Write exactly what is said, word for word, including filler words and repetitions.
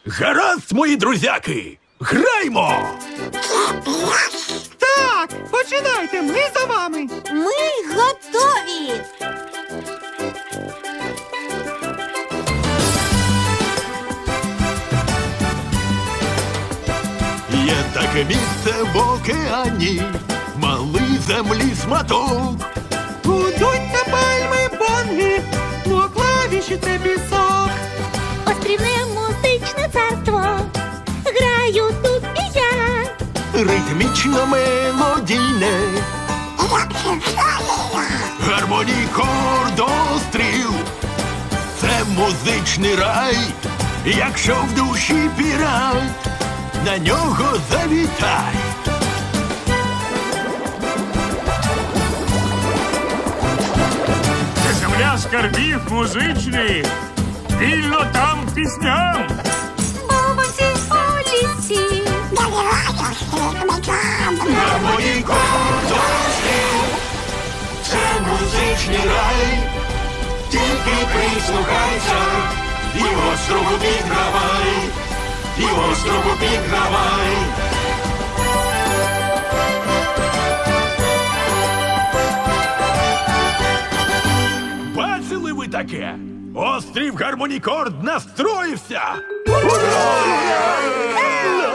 Гаразд, мої друзяки! Граймо! Так, починайте, ми за вами. Ми готові! Є таке місце в океані, малий землі сматок. Гудуть та пальми бонги, ну а клавіші це пісок. Острівне музичне царство, граю тут і я. Ритмічно мелодійне, гармоній кордостріл. Це музичний рай, якщо в душі пірат, на нього завітай. Це земля скарбів музичних, вільно там пісням. Бабусі у лісі, Гармоній кордостріл. Це музичний рай, тільки прислухайся, і острогу підгравай, і острогу підгравай. Бачили ви таке? Острів Гармонікорд настроївся! Ура!